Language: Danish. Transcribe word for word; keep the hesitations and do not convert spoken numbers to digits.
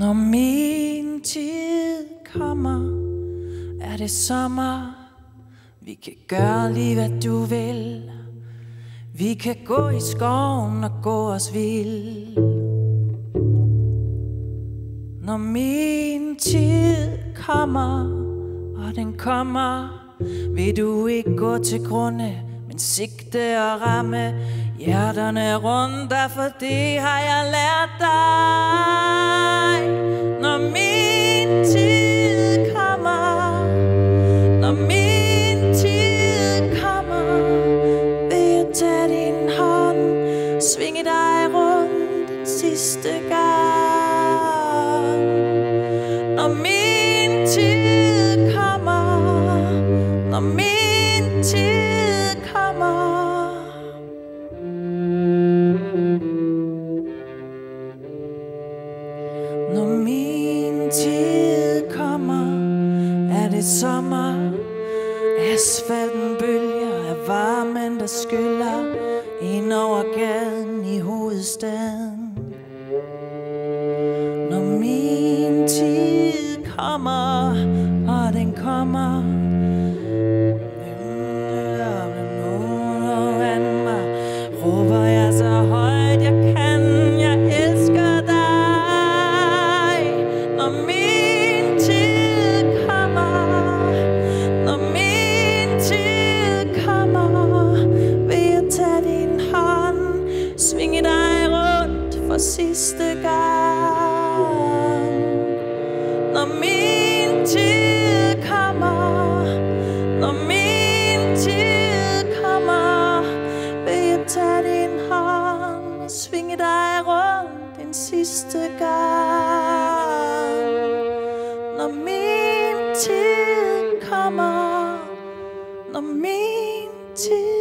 Når min tid kommer, er det sommer. Vi kan gøre lige hvad du vil. Vi kan gå i skoven og gå os vild. Når min tid kommer, og den kommer, vil du ikke gå til grunde, men sigte og ramme hjerterne rundt dig, for det har jeg lært dig. Når min tid kommer, når min tid kommer, vil jeg tage din hånd, svinge dig rundt den sidste gang. Når min tid kommer, når min tid kommer. Når min tid kommer, er det sommer. Asfalten bølger af varmen, der skyller ind over gaden i hovedstaden. Når min tid kommer, og den kommer, råber jeg så højt jeg kan, jeg elsker dig. Når min tid kommer, når min tid kommer, vil jeg tage din hånd, svinge dig rundt for sidste gang. Når min tid kommer, når min tid kommer, vil jeg tage din hånd og svinge dig rundt den sidste gang. Når min tid kommer, når min tid